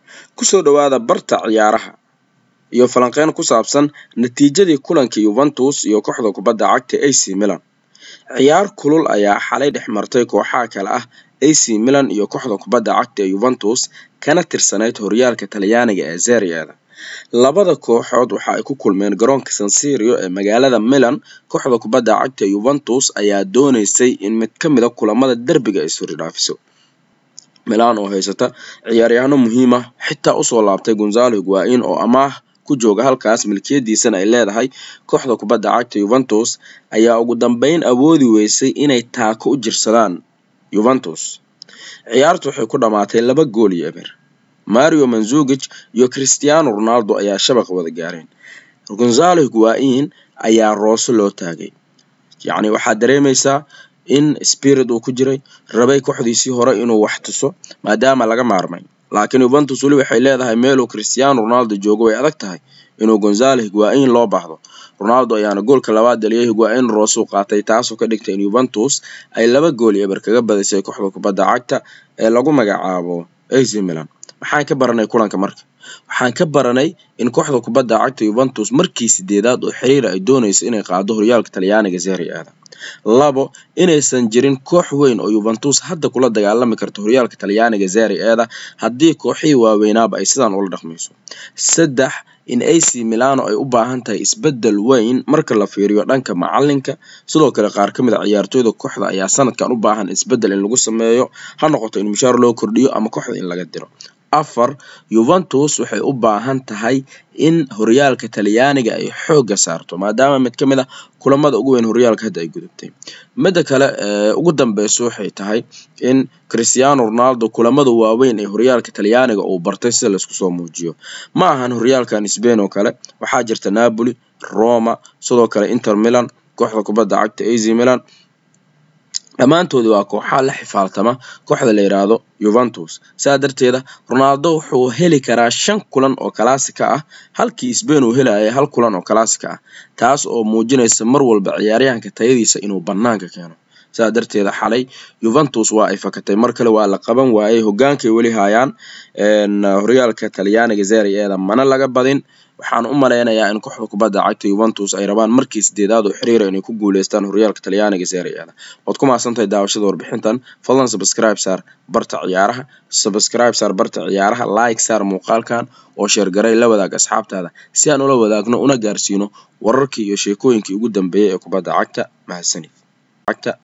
Ku soo dhawaada barta ciyaaraha iyo falanqeyn ku saabsan natiijadii kulankii Juventus iyo kooxda kubadda cagta AC Milan. Ciyaar kulul ayaa xalay dhex martay kooxaha kale ah AC Milan iyo kooxda kubadda cagta Juventus kana tirsanayd horyaalka Talyaaniga ee Serie A. Labada kooxood waxa ay ku kulmeen garoonka San Siro ee magaalada Milan. Kooxda kubadda cagta Juventus ayaa dooneysay in mid ka mid ah kulamada derbiga ay soo dhaafiso. Milan oo haysata ciyaaryahanno muhiim ah xitaa u soo laabtay Gonzalo Higuain oo amaah ku jooga halkaas milkiyadiisana ay leedahay kooxda kubadda cagta Juventus ayaa ugu dambeyn awoodi weysay inay taako u jirsadaan Juventus. Ciyaartu waxay ku dhamaatay 2-0. Mario Mandzukic iyo Cristiano Ronaldo ayaa shabaqa wada gaareen. Gonzalo Higuain ayaa roose loo taagay. Yacni waxaa dareemaysaa in spirit uu ku jiray rabay kooxdiisii hore inuu wax tuso maadaama laga maarmay. Laakiin Juventus wali waxay leedahay meel uu Cristiano Ronaldo joogo way adag tahay inuu Gonzalo Higuain loo baahdo. Ronaldo ayaana goolka labaad dhaliyay, Higuain roose u qaatay, taasoo ka dhigtay in Juventus ay 2-0 kaga badisay kooxda kubadda cagta ee lagu magacaabo AC Milan. Waxaan ka baranay kulanka marka. Waxaan ka baranay in kooxda kubadda cagta Juventus markii 8aad oo xiriir ay doonayso inay qaado horyaalka Talyaaniga Serie A. 2 inaysan jirin koox weyn oo Juventus hadda kula dagaalami karto horyaalka Talyaaniga Serie A haddii kooxihii waaweynaaba ay sidaan ula dhaqmayso. 3 in AC Milan ay u baahan tahay isbedel weyn marka la fiiriyo dhanka macalinka. Sidoo kale qaar ka mid ah ciyaartooyda kooxda ayaa sanadkan u baahan isbedel in lagu sameeyo, ha noqoto in mushaar loo kordhiyo ama kooxda in laga diro. 4 Juventus waxay u baahan tahay in horyaalka Talyaaniga ay xooga saarto maadaama mid ka mid ah kulamada ugu weyn horyaalka hadda ay gudubtay. Midda kale ugu dambayso waxay tahay in Cristiano Ronaldo kulamada waaweyn ee horyaalka Talyaaniga uu bartay sida la isku soo muujiyo. Ma ahan horyaalkan Spain oo kale, waxaa jirta Napoli, Roma, sidoo kale Inter Milan, kooxda kubadda cagta AC Milan. Dhammaantood waa kooxaha la xifaaltama kooxda la yiraahdo Juventus. Sidaa darteeda Ronaldo wuxuu heli karaa 5 kulan oo kalaasika ah halkii Spain uu helayay 1 kulan oo kalaasika ah, taas oo muujinaysa mar walba ciyaaryahanka tayadiisa inuu banaanka keeno. Sidaa darteeda xalay Juventus waa ay fakatay, mar kale waa la qaban waayay, hogaankay wali hayaan horyaalka Talyaaniga Serie A mana laga badin. Waxaan u maleynayaa in kooxda kubadda cagta Juventus ay rabaan markii 8aad oo xiriir inay ku guuleystaan horyaalka Talyaaniga Serie A. Waad ku mahadsantahay daawashada warbixintan. Fadlan subscribe saar barta ciyaaraha, like saar muuqaalkan oo share garay la wadaag asxaabtaada si aan ula wadaagno una gaarsiino wararkii iyo sheekooyinkii ugu dambeeyay ee kubadda cagta. Mahadsanid.